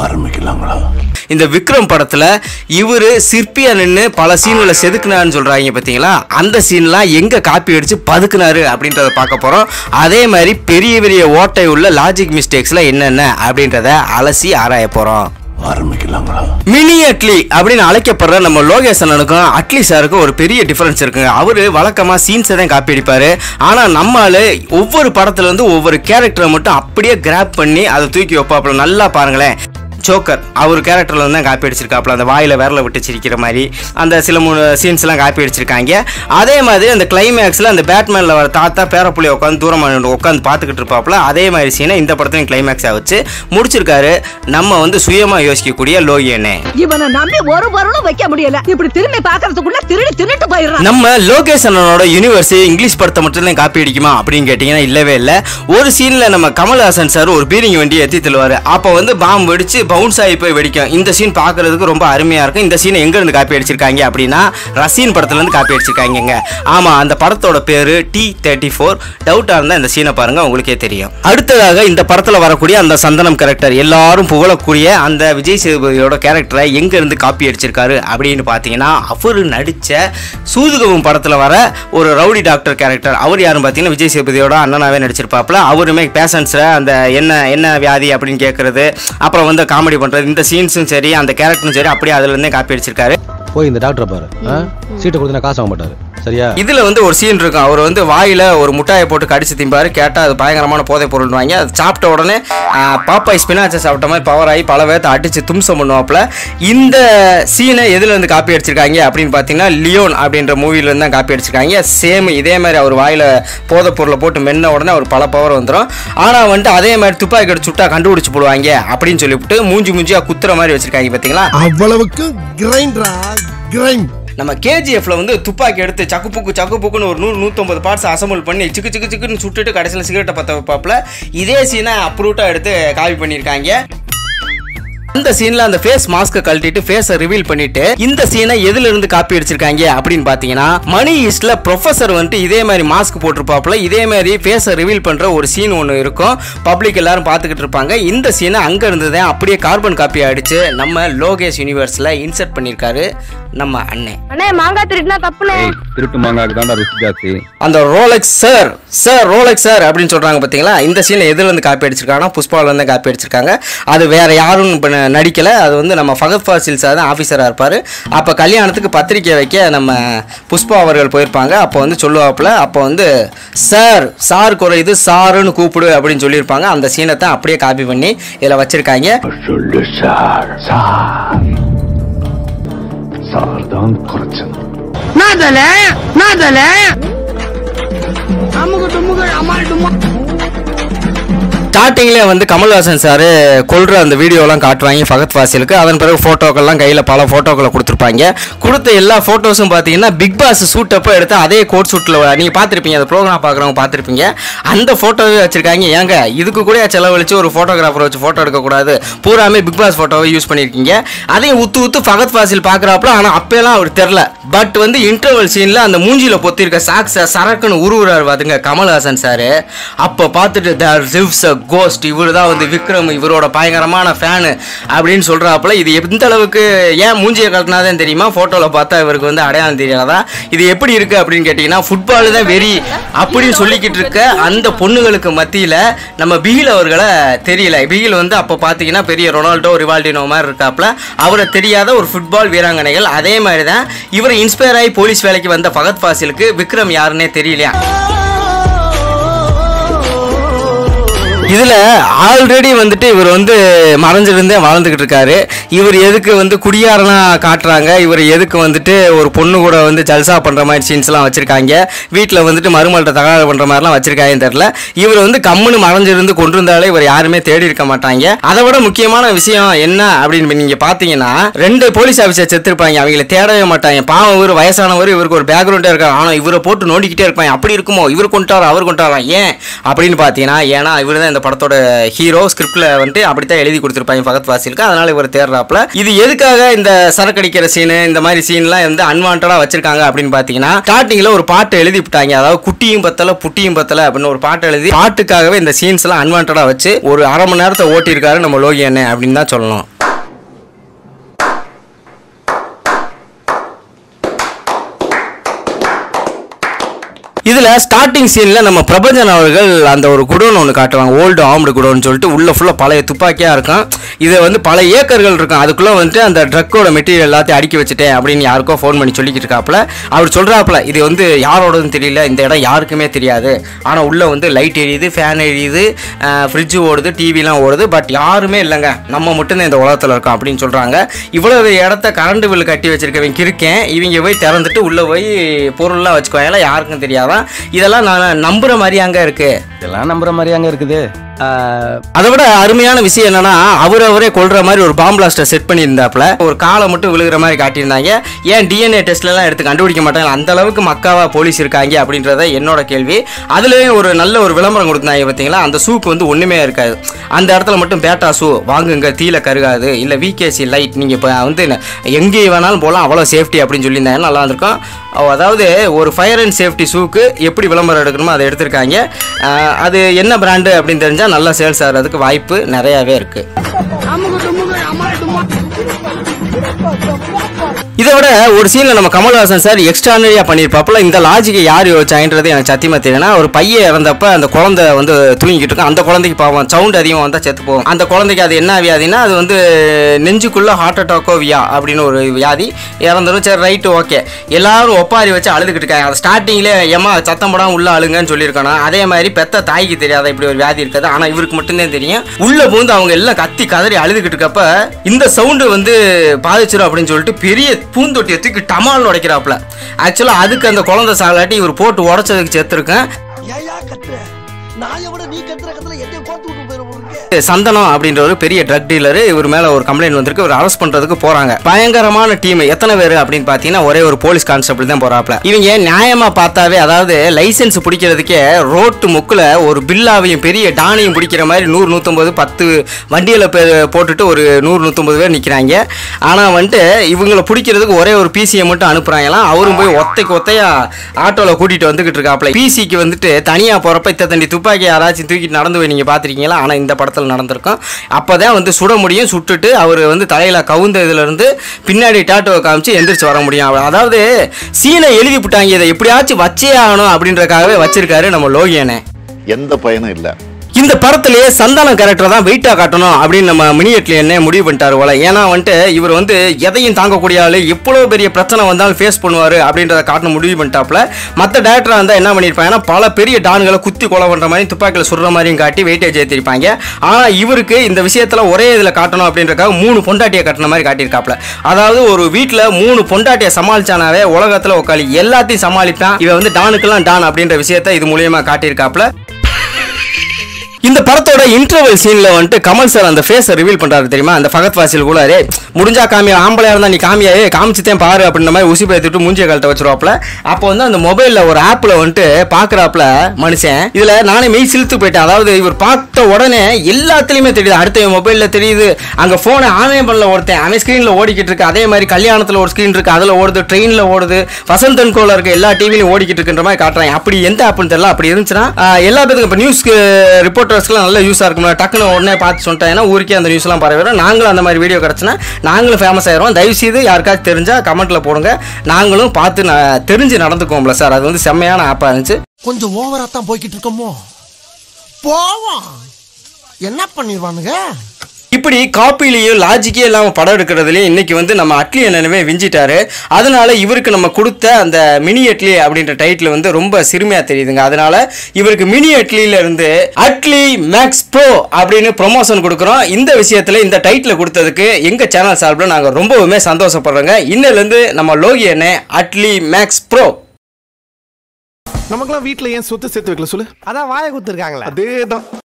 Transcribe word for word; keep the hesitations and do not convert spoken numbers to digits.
ஆரம்பிக்கலாங்களா? இந்த விக்ரம் படத்துல இவரு சிற்பியா நின்று பல சீன்களை செதுக்குனாருன்னு சொல்றாங்க பாத்தீங்களா, அந்த சீன்லாம் எங்க காப்பி அடிச்சு பதுக்குனாரு அப்படின்றத பார்க்க போறோம். அதே மாதிரி பெரிய பெரிய ஓட்டை உள்ள லாஜிக் மிஸ்டேக்ஸ்ல என்னென்ன அப்படின்றத அலசி ஆராய போறோம். ஆரம்பிக்கலாங்களா? மினி அட்லி அப்படின்னு அழைக்கப்படுற நம்ம லோகேஷ் அண்ணனுக்கும் அட்லி சாருக்கும் ஒரு பெரிய டிஃபரன்ஸ் இருக்குங்க. அவரு வழக்கமா சீன்ஸை தான் காப்பி அடிப்பாரு. ஆனா நம்மளு ஒவ்வொரு படத்துல இருந்து ஒவ்வொரு கேரக்டரை மட்டும் அப்படியே கிராப் பண்ணி அதை தூக்கி வைப்பாப்புல. நல்லா பாருங்களேன், ஜோக்கர் அவர் கேரக்டர்ல வந்து காப்பி அடிச்சிருக்காப்புல, அந்த வாயில விரல விட்டு சிரிக்கிற மாதிரி அந்த சில மூணு சீன்ஸ் எல்லாம் காப்பி அடிச்சிருக்காங்க. அதே மாதிரி அந்த கிளைமேக்ஸ்ல அந்த பேட்மேன்ல வர தாத்தா பேரப்புள்ளைய உட்காந்து தூரமாக உட்காந்து பார்த்துக்கிட்டு இருப்பாப்புல, அதே மாதிரி சீனை இந்த படத்தையும் கிளைமேக்ஸா வச்சு முடிச்சிருக்காரு நம்ம வந்து சுயமா யோசிக்கக்கூடிய லோகியனே. இவனை நம்பி ஒரு பொருளும் வைக்க முடியல. இப்படி திரும்பி பார்க்கறதுக்குள்ள திருடி திருட்டு போயிடுறான். நம்ம லோகேஷ் அண்ணனோட யூனிவர்ஸ் இங்கிலீஷ் படத்தை மட்டும் தான் காப்பி அடிக்குமா அப்படின்னு கேட்டீங்கன்னா இல்லவே இல்லை. ஒரு சீன்ல நம்ம கமல்ஹாசன் சார் ஒரு பீரிங் வண்டியை ஏற்றி தள்ளுவாரு. அப்போ வந்து பாம்பு வெடிச்சு பவுன்ஸ் ஆகி போய் வெடிக்கும். இந்த சீன் பார்க்கறதுக்கு ரொம்ப அருமையா இருக்கும். இந்த சீனை எங்க இருந்து காப்பி அடிச்சிருக்காங்க அப்படின்னா ரசீன் படத்துல இருந்து காப்பி அடிச்சிருக்காங்க. ஆமா, அந்த படத்தோட பேரு டி தேர்ட்டி ஃபோர். டவுட்டா இருந்தா இந்த சீனை பாருங்க, உங்களுக்கே தெரியும். அடுத்ததாக இந்த படத்துல வரக்கூடிய அந்த சந்தனம் கேரக்டர், எல்லாரும் புகழக்கூடிய அந்த விஜய் சேதுபதியோட கேரக்டரை எங்க இருந்து காப்பி அடிச்சிருக்காரு அப்படின்னு பாத்தீங்கன்னா அவரு நடிச்ச சூதுகவும் படத்துல வர ஒரு ரவுடி டாக்டர் கேரக்டர். அவர் யாரும் பாத்தீங்கன்னா விஜய் சேதுபதியோட அண்ணனாவே நடிச்சிருப்பாப்புல. அவருமே பேஷன்ஸ்ல அந்த என்ன என்ன வியாதி அப்படின்னு கேட்கறது, அப்புறம் வந்து காமெடி பண்றது, இந்த சீன்ஸும் சரி அந்த கேரக்டரும் சரி அப்படியே அதுல இருந்தே காப்பி அடிச்சிருக்காரு. போய் இந்த டாக்டரை பாரு, சீட்டை கொடுத்தா காசு வாங்க மாட்டாரு, சரியா? இதுல வந்து ஒரு சீன் இருக்கும், அவர் வந்து வாயில ஒரு முட்டாயை போட்டு கடிச்சு திம்பாரு. கேட்டா அது பயங்கரமான போதை பொருள் வாங்கி அது சாப்பிட்ட உடனே பாப்பாய் ஸ்பினாச்சை சாப்பிட்ட மாதிரி பவர் ஆகி பல பேர்த்த அடிச்சு தும்சம் பண்ணுவாப்புல. இந்த சீனை எதுல இருந்து காப்பி அடிச்சிருக்காங்க அப்படின்னு பாத்தீங்கன்னா லியோன் அப்படின்ற மூவில இருந்து தான் காப்பி அடிச்சிருக்காங்க. சேம் இதே மாதிரி அவர் வாயில போதை பொருளை போட்டு மென்ன உடனே அவர் பல பவர் வந்துடும். ஆனா வந்துட்டு அதே மாதிரி துப்பாக்கி எடுத்து சுட்டா கண்டுபிடிச்சு போடுவாங்க அப்படின்னு சொல்லிவிட்டு மூஞ்சி மூஞ்சியா குத்துற மாதிரி வச்சிருக்காங்க பாத்தீங்களா. அவ்வளவுக்கு கிரைண்டரா கிரைண்ட். நம்ம கேஜிஎஃப்ல வந்து துப்பாக்கி எடுத்து சக்கு புக்கு சக்கு புக்குன்னு ஒரு நூறு நூற்றம்பது பார்ட்ஸ் அசம்பிள் பண்ணி சிக்கு சிக்கு சிக்குன்னு சுட்டுட்டு கடைசியில் சிகரெட்டை பற்ற வைப்பாப்புல. இதே சீனை அப்ரூட்டா எடுத்து காப்பி பண்ணியிருக்காங்க. அந்த சீன்ல அந்த ஃபேஸ் மாஸ்க கழட்டிட்டு ஃபேஸை ரிவீல் பண்ணிட்டு இந்த சீனை எதுல இருந்து காப்பி அடிச்சிருக்காங்க அப்படின்னு பாத்தீங்கன்னா மணி ஈஸ்ட்ல ப்ரொஃபசர் வந்துட்டு இதே மாதிரி மாஸ்க் போட்டிருப்பாப்புல. இதே மாதிரி ஃபேஸை ரிவீல் பண்ற ஒரு சீன் ஒன்று இருக்கும், பப்ளிக் எல்லாரும் பார்த்துக்கிட்டு இருப்பாங்க. இந்த சீனை அங்க இருந்துதான் அப்படியே கார்பன் காப்பி அடிச்சு நம்ம லோகேஷ் யூனிவர்ஸ்ல இன்சர்ட் பண்ணிருக்காரு நம்ம அண்ணே. அண்ணே மாங்கா திருட்டுனா தப்புனே. திருட்டு மாங்காக்கு தான்டா ரிஸ்க் ஜாஸ்தி. அந்த Rolex sir sir Rolex sir அப்படின்னு சொல்றாங்க பாத்தீங்களா. இந்த சீனை எதுல இருந்து காப்பி அடிச்சிருக்காங்கன்னா புஷ்பால இருந்து காப்பி அடிச்சிருக்காங்க. அது வேற யாரும் நடிக்கல, அது வந்து நம்ம ஃபகத் ஃபாசில் சார் தான் ஆஃபீஸராக இருப்பார். அப்போ கல்யாணத்துக்கு பத்திரிக்கை வைக்க நம்ம புஷ்பா அவர்கள் போயிருப்பாங்க. அப்போ வந்து சொல்லுவாப்புல, அப்போ வந்து சார் சார் குறையுது சாருன்னு கூப்பிடு அப்படின்னு சொல்லியிருப்பாங்க. அந்த சீனை தான் அப்படியே காப்பி பண்ணி இதில் வச்சிருக்காங்க. சொல்லு சார் சார் சார் தான் குறைச்சல். நாதல நாதல அமுக டுமுக அமால் டுமா. ஸ்டார்டிங்லேயே வந்து கமல்ஹாசன் சார் கொள்ற அந்த வீடியோலாம் காட்டுவாங்க ஃபகத் ஃபாசிலுக்கு. அதன் பிறகு ஃபோட்டோக்கள்லாம் கையில் பல ஃபோட்டோக்களை கொடுத்துருப்பாங்க. கொடுத்த எல்லா ஃபோட்டோஸும் பார்த்தீங்கன்னா பிக் பாஸ் ஷூட் அப்போ எடுத்து அதே கோட் ஷூட்டில் நீங்கள் பார்த்துருப்பீங்க, அந்த ப்ரோக்ராம் பார்க்குறவங்க பார்த்துருப்பீங்க. அந்த ஃபோட்டோவே வச்சுருக்காங்க. ஏங்க இதுக்கு கூட செலவழிச்சு ஒரு ஃபோட்டோகிராஃபர் வச்சு ஃபோட்டோ எடுக்கக்கூடாது, பூராமே பிக் பாஸ் ஃபோட்டோவை யூஸ் பண்ணியிருக்கீங்க. அதையும் உத்து உத்து ஃபகத் ஃபாசில் பார்க்குறாப்புல. ஆனால் அப்போலாம் அவர் தெரில. பட் வந்து இன்டர்வல் சீனில் அந்த மூஞ்சியில் பொத்திருக்க சாக்ஸை சரக்குன்னு உருவுறாரு பார்த்துங்க கமல்ஹாசன் சார். அப்போ பார்த்துட்டு தேர் லிவ்ஸ் அ கோஸ்ட், இவரு தான் வந்து விக்ரம், இவரோட பயங்கரமான ஃபேனு அப்படின்னு சொல்றாப்புல. இது எந்த அளவுக்கு ஏன் மூஞ்சியை கட்டினாதான் தெரியுமா, போட்டோவில் பார்த்தா இவருக்கு வந்து அடையாளம் தெரியாதா? இது எப்படி இருக்கு அப்படின்னு கேட்டீங்கன்னா ஃபுட்பால் தான் வெறி அப்படின்னு சொல்லிக்கிட்டு இருக்க அந்த பொண்ணுகளுக்கு மத்தியில் நம்ம பிகில் அவர்களை தெரியல. பிகில் வந்து அப்போ பார்த்தீங்கன்னா பெரிய ரொனால்டோ ரிவால்டினோ மாதிரி இருக்காப்புல. அவரை தெரியாத ஒரு ஃபுட்பால் வீராங்கனைகள். அதே மாதிரி தான் இவர் இன்ஸ்பயர் ஆகி போலீஸ் வேலைக்கு வந்த ஃபகத் ஃபாசிலுக்கு விக்ரம் யாருன்னே தெரியலையா. இதுல ஆல்ரெடி வந்துட்டு இவர் வந்து மறைஞ்சிருந்தே வாழ்ந்துகிட்டு இருக்காரு. இவர் எதுக்கு வந்து குடியாரனா காட்டுறாங்க, இவர் எதுக்கு வந்துட்டு ஒரு பொண்ணு கூட வந்து ஜல்சா பண்ற மாதிரி சீன்ஸ் எல்லாம் வச்சிருக்காங்க, வீட்டில் வந்துட்டு மருமல்கிட்ட தகவல் பண்ற மாதிரிலாம் வச்சிருக்காங்கன்னு தெரியல. இவர் வந்து கம்முன்னு மறைஞ்சிருந்து கொண்டிருந்தாலே இவர் யாருமே தேடி இருக்க மாட்டாங்க. அதை விட முக்கியமான விஷயம் என்ன அப்படின்னு நீங்க பாத்தீங்கன்னா ரெண்டு போலீஸ் ஆஃபீஸர் செத்துருப்பாங்க, அவங்களை தேடவே மாட்டாங்க. பாவம் இவர் வயசானவர், இவருக்கு ஒரு பேக்ரவுண்டே இருக்காங்க. ஆனா இவரை போட்டு நோண்டிக்கிட்டே இருப்பாங்க. அப்படி இருக்குமோ இவர் கொண்டாரா அவர் கொண்டாரா ஏன் அப்படின்னு பாத்தீங்கன்னா, ஏன்னா இவர் தான் இந்த படத்தோட ஹீரோ. ஸ்கிரிப்ட்ல வந்து அப்படித்தான் எழுதி கொடுத்திருப்பாங்க ஃபகத் ஃபாசிலுக்கு. அதனால இவர் தேடுறாப்ல. இது எதுக்காக இந்த சரக்கடிக்கிற சீனு இந்த மாதிரி சீன்லாம் வந்து அன்வான்டா வச்சிருக்காங்க அப்படின்னு பாத்தீங்கன்னா, ஸ்டார்டிங்ல ஒரு பாட்டு எழுதி விட்டாங்க, அதாவது குட்டியும் பத்தல புட்டியும் பத்தல அப்படின்னு ஒரு பாட்டு எழுதி பாட்டுக்காகவே இந்த சீன்ஸ் எல்லாம் அன்வான்டா வச்சு ஒரு அரை மணி நேரத்தை ஓட்டி இருக்காரு நம்ம லோகி அண்ணன் அப்படின்னு தான் சொல்லணும். இதுல ஸ்டார்டிங் சீன்ல நம்ம பிரபஞ்சன் அவர்கள் அந்த ஒரு குடோன் ஒன்று காட்டுவாங்க, ஓல்டு ஆர்ம்டு குடோன் சொல்லிட்டு. உள்ள ஃபுல்லா பழைய துப்பாக்கியா இருக்கும். இது வந்து பல ஏக்கர்கள் இருக்கும். அதுக்குள்ள வந்துட்டு அந்த ட்ரக்கோட மெட்டீரியல் எல்லாத்தையும் அடுக்கி வச்சுட்டேன் அப்படின்னு யாருக்கோ ஃபோன் பண்ணி சொல்லிக்கிட்டு இருக்காப்புல. அவர் சொல்றாப்புல இது வந்து யாரோடதுன்னு தெரியல, இந்த இடம் யாருக்குமே தெரியாது, ஆனா உள்ள வந்து லைட் எரியுது, ஃபேன் எரியுது, ஃப்ரிட்ஜ் ஓடுது, டிவிலாம் ஓடுது, பட் யாருமே இல்லைங்க, நம்ம மட்டும்தான் இந்த உலகத்தில் இருக்கோம் அப்படின்னு சொல்றாங்க. இவ்வளவு இடத்த கரண்ட் பில் கட்டி வச்சிருக்கவங்க இருக்கேன், இவங்க போய் திறந்துட்டு உள்ள போய் பொருள்லாம் வச்சுக்குவாங்க, யாருக்கும் தெரியாதான். இதெல்லாம் நான் நம்புற மாதிரி அங்க இருக்கு, இதெல்லாம் நம்புற மாதிரி அங்க இருக்குது. அதை விட அருமையான விஷயம் என்னன்னா, அவர் அவரே கொல்ற மாதிரி ஒரு பாம் பிளாஸ்டர் செட் பண்ணியிருந்தாப்புல. ஒரு காலை மட்டும் விழுகிற மாதிரி காட்டியிருந்தாங்க. ஏன் டிஎன்ஏ டெஸ்ட்ல எல்லாம் எடுத்து கண்டுபிடிக்க மாட்டாங்க, அந்த அளவுக்கு மக்காவா போலீஸ் இருக்காங்க அப்படின்றத என்னோட கேள்வி. அதுலயும் ஒரு நல்ல ஒரு விளம்பரம் கொடுத்தாங்க பார்த்தீங்களா, அந்த சூப் வந்து ஒண்ணுமே இருக்காது. அந்த இடத்துல மட்டும் பேட்டா சூ வாங்குங்க, தீல கருகாது, இல்ல விகேசி லைட் நீங்க இப்போ வந்து எங்கே வேணாலும் போகலாம், அவ்வளோ சேஃப்டி அப்படின்னு சொல்லியிருந்தாங்க, நல்லா இருந்திருக்கும். அதாவது ஒரு ஃபயர் அண்ட் சேஃப்டி ஷூக்கு எப்படி விளம்பரம் எடுக்கணுமோ அதை எடுத்திருக்காங்க. அது என்ன பிராண்டு அப்படின்னு தெரிஞ்சா நல்லா சேல்ஸ் ஆகிறதுக்கு வாய்ப்பு நிறையாவே இருக்கு. இதை விட ஒரு சீன்ல நம்ம கமல்ஹாசன் சார் எக்ஸ்ட்ரானரியா பண்ணியிருப்பாப்புல. இந்த லாஜிக்கை யார் யோசிச்சாங்கன்றது எனக்கு சத்தியமா தெரியும்னா, ஒரு பையன் இறந்தப்ப அந்த குழந்தை வந்து தூங்கிக்கிட்டு இருக்கும், அந்த குழந்தைக்கு பாவம் சவுண்ட் அதிகமாக வந்தால் செத்து போகும். அந்த குழந்தைக்கு அது என்ன வியாதினா, அது வந்து நெஞ்சுக்குள்ள ஹார்ட் அட்டாக்கோ வியா அப்படின்னு ஒரு வியாதி, இறந்துடும். சரி ரைட்டு ஓகே, எல்லாரும் ஒப்பாரி வச்சு அழுதுகிட்டு இருக்காங்க. அது ஸ்டார்டிங்ல ஏமா சத்தம் போடாம உள்ள அழுங்கன்னு சொல்லியிருக்கணும். அதே மாதிரி பெத்த தாய்க்கு தெரியாத இப்படி ஒரு வியாதி இருக்காது, ஆனா இவருக்கு மட்டும்தான் தெரியும். உள்ள பூந்து அவங்க எல்லாம் கத்தி கதறி அழுதுகிட்டு இருக்கப்ப இந்த சவுண்டு வந்து பாதிச்சிடும் அப்படின்னு சொல்லிட்டு பெரிய பூந்தொட்டியை தூக்கி டமால்னு உடைக்கிறாப்புல. ஆக்சுவலா அதுக்கு அந்த குழந்தை சாலாட்டி இவர் போட்டு உடைச்சதுக்கு செத்துருக்கேன். சந்தனம் அப்படின்ற ஒரு பெரிய ட்ரக் டீலர், இவர் மேல ஒரு கம்ப்ளைண்ட் வந்திருக்கு, இவர் அரெஸ்ட் பண்றதுக்கு போறாங்க. பயங்கரமான டீம், எத்தனை பேர் அப்படின்னு பாத்தீங்கன்னா ஒரே ஒரு போலீஸ் கான்ஸ்டபிள் தான் போறாப்ல. இவங்க நியாயமா பார்த்தாவே, அதாவது லைசன்ஸ் பிடிக்கிறதுக்கே ரோட்டு முக்குல ஒரு பில்லாவையும் பெரிய டானையும் பிடிக்கிற மாதிரி நூறு நூத்தொன்பது பத்து வண்டியில போட்டுட்டு ஒரு நூறு நூத்தொன்பது பேர் நிக்கிறாங்க. ஆனா வந்துட்டு இவங்களை பிடிக்கிறதுக்கு ஒரே ஒரு பிசியை மட்டும் அனுப்புறாங்களாம். அவரும் போய் ஒத்தைக்கு ஒத்தையா ஆட்டோல கூட்டிட்டு வந்துகிட்டு இருக்காப்ல. பிசிக்கு வந்துட்டு தனியா போறப்ப இத்த தண்டி துப்பாக்கி யாராச்சும் தூக்கிட்டு நடந்து போய் நீங்க பாத்திருக்கீங்களா? ஆனா இந்த படத்துல நடந்திருக்கும். அப்பதான் வந்து சுட முடியும், சுட்டுட்டு அவர் வந்து தலையில கவுந்த இதுல இருந்து பின்னாடி டாட்டோவை காமிச்சு எந்திரிச்சு வர முடியும். அதாவது சீனை எழுதி விட்டாங்க, இதை எப்படியாச்சும் வச்சே ஆகணும் அப்படின்றக்காகவே வச்சிருக்காரு நம்ம லோகியனை. எந்த பயனும் இல்லை. இந்த படத்திலேயே சந்தானம் கேரக்டர் தான் வெயிட்டா காட்டணும் அப்படின்னு நம்ம மினியட்ல என்ன முடிவு பண்ணிட்டாரு போல. ஏன்னா வந்துட்டு இவர் வந்து எதையும் தாங்கக்கூடிய ஆளு, எவ்வளவு பெரிய பிரச்சனை வந்தாலும் ஃபேஸ் பண்ணுவாரு அப்படின்றத காட்டணும் முடிவு பண்ணிட்டாப்ல. மற்ற டேரக்டரா இருந்தா என்ன பண்ணிருப்பாங்கன்னா, பல பெரிய டான்களை குத்தி கொலை பண்ற மாதிரி துப்பாக்கில சுடுற மாதிரியும் காட்டி வெயிட்டேஜ் ஏற்றிருப்பாங்க. ஆனா இவருக்கு இந்த விஷயத்துல ஒரே இதுல காட்டணும் அப்படின்றக்காக மூணு பொண்டாட்டியை கட்டின மாதிரி காட்டியிருக்காப்ல. அதாவது ஒரு வீட்டுல மூணு பொண்டாட்டியை சமாளிச்சானாவே உலகத்துல உட்காலி எல்லாத்தையும் சமாளிப்பான், இவன் வந்து டானுக்கெல்லாம் டான் அப்படின்ற விஷயத்த இது மூலியமா காட்டியிருக்காப்ல. இந்த படத்தோட இன்டர்வல் சீன்ல வந்துட்டு கமல் சார் அந்த ஃபேஸை ரிவீல் பண்றாரு தெரியுமா, அந்த ஃபகத் ஃபாசில் கூட முடிஞ்சா காமியா, ஆம்பளையா இருந்தா நீ காமியாயே காமிச்சுத்தேன் பாரு அப்படின்ற மாதிரி உசி பேத்துட்டு மூஞ்சிய கழட்ட வச்சிருவாப்ல. அப்போ வந்து அந்த மொபைல்ல ஒரு ஆப்ல வந்துட்டு பாக்குறாப்ல மனுஷன். இதுல நானே மெய் சிலுத்து போயிட்டேன். அதாவது இவர் பார்த்த உடனே எல்லாத்துலயுமே தெரியுது, அடுத்த மொபைல்ல தெரியுது, அங்க போனை ஆனே பண்ணல ஒருத்தன் அவன் ஸ்கிரீன்ல ஓடிக்கிட்டு இருக்கு. அதே மாதிரி கல்யாணத்துல ஒரு ஸ்கிரீன் இருக்கு, அதுல ஓடுது, ட்ரெயின்ல ஓடுது, வசந்தன் கோல இருக்க எல்லா டிவிலையும் ஓடிக்கிட்டு இருக்குன்ற மாதிரி காட்டுறாங்க. அப்படி எந்த ஆப்னு தெரியல. அப்படி இருந்துச்சுன்னா எல்லா பேருக்கும் இப்போ நியூஸ் ரிப்போர்ட் நல்ல யூஸா இருக்கும், டக்குன்னு உடனே பார்த்து சொல்லிட்டேன், ஊருக்கே அந்த நியூஸ் எல்லாம் பரவிடும். நாங்களும் அந்த மாதிரி வீடியோ கிடைச்சுன்னா நாங்களும் ஃபேமஸ் ஆயிரும். தயவு செய்து யாருக்காச்சும் தெரிஞ்சா கமெண்ட்ல போடுங்க, நாங்களும் பார்த்து தெரிஞ்சு நடந்துக்கோம்ல சார். அது வந்து செம்மையான ஆப்பா இருந்துச்சு. கொஞ்சம் ஓவரா தான் போய்கிட்டு இருக்கோமோ, போவோம் என்ன பண்ணிடுவானுங்க. இப்படி காப்பிலையும் லாஜிக்கே இல்லாமல் படம் எடுக்கிறதுலையும் இன்னைக்கு வந்து நம்ம அட்லி என்னவே விஞ்சிட்டாரு. அதனால இவருக்கு நம்ம கொடுத்த அந்த மினி அட்லி அப்படின்ற டைட்டில் வந்து ரொம்ப சிறுமையா தெரியுதுங்க. அதனால இவருக்கு மினி அட்லியில இருந்து அட்லி மேக்ஸ் ப்ரோ அப்படின்னு ப்ரொமோஷன் கொடுக்குறோம். இந்த விஷயத்துல இந்த டைட்டில் கொடுத்ததுக்கு எங்க சேனல் சார்பில் நாங்கள் ரொம்பவுமே சந்தோஷப்படுறோங்க. இன்னில இருந்து நம்ம லோகி என்ன அட்லி மேக்ஸ் ப்ரோ. நமக்கெல்லாம் வீட்டுல ஏன் சொத்து சேர்த்து வைக்கல சொல்லு, அதான் வாயை குத்துருக்காங்களா? அதேதான்.